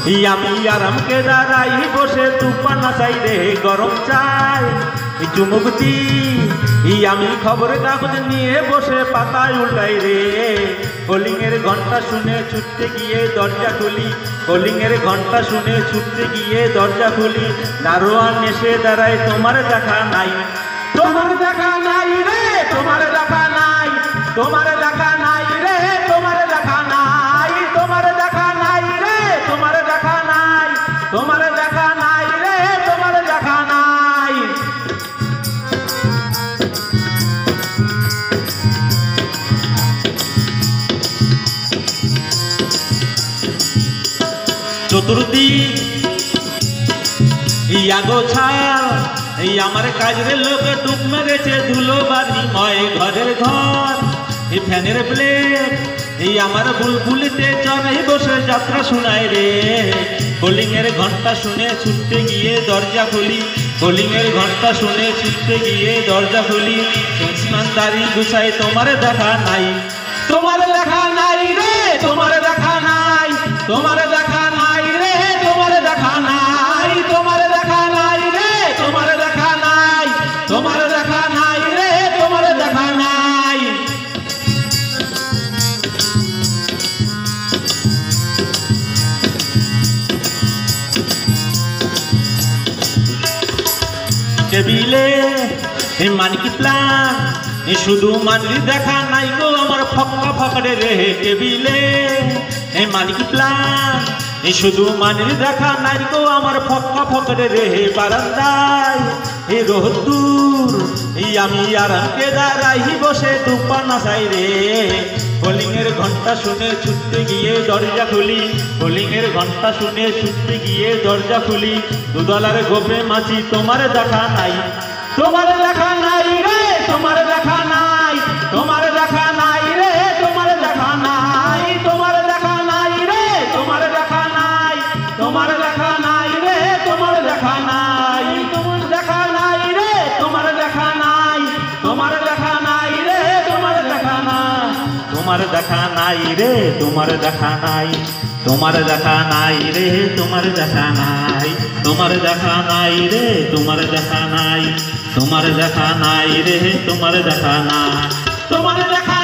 আমি আরামকে দাঁড়াই বসে তুফান আসাই রে গরম চাই চুমুক দি আমি খবরের কাগজ নিয়ে বসে পাতায় উল্টাই রে কলিংয়ের ঘন্টা শুনে ছুটতে গিয়ে দরজা খুলি কলিংয়ের ঘন্টা শুনে ছুটতে গিয়ে দরজা খুলি দারোয়ান এসে দাঁড়ায় তোমার দেখা নাই তোমার দেখা নাই রে তোমার দেখা নাই তোমার দেখা নাই রে তোমার দেখা নাই তোমার দেখা নাই রে তোমার দেখা নাই তোমার দেখা নাই রে তোমার দেখা নাই চতুর্দিক ইয়াগো ছায়া আমার কাজের লোক ডুব মেরেছে ধুলো বাড়ি ময় ঘরের ঘর ফ্যানের প্লেট আমার বুলবুলিতে চড়াই বসে যাত্রা শোনায় রে কলিংয়ের ঘন্টা শুনে ছুটতে গিয়ে দরজা খুলি কলিংয়ের ঘন্টা শুনে ছুটতে গিয়ে দরজা খুলি সুস্মান দাড়ি গুছাই তোমার দেখা নাই তোমার দেখা নাই রে তোমার দেখা নাই তোমার দেখা নাই রে তোমার দেখা নাই তোমার দেখা নাই রে তোমার দেখা নাই তোমার দেখা নাই রে তোমার দেখা নাই টেবিলে মানকি প্লান শুধু মানলি দেখা নাই গো আমার ফক্কা ফকড়ে রে টেবিলে মানকি প্লান শুধু মানলি দেখা নাই গো আমার ফক্কা ফকড়ে রে বারান্দায় রোদ্দুর আমি আরামকে দাঁড়াই বসে তুফান আসাই রে কলিংয়ের ঘন্টা শুনে ছুটতে গিয়ে দরজা খুলি কলিংয়ের ঘন্টা শুনে ছুটতে গিয়ে দরজা খুলি দুদলার গোপে মাছি তোমার দেখা নাই তোমার দেখা নাই রে তোমার দেখা নাই তোমার দেখা নাই রে তোমার দেখা নাই তোমার দেখা নাই রে তোমার দেখা নাই তোমার দেখা নাই রে তোমার দেখা নাই তোমার দেখা নাই রে তোমার দেখা নাই তোমার দেখা নাই রে তোমার দেখা নাই তোমার দেখা নাই রে তোমার দেখা নাই তোমার দেখা নাই রে তোমার দেখা নাই তোমার দেখা নাই রে তোমার দেখা নাই তোমার দেখা নাই রে তোমার দেখা নাই তোমার দেখা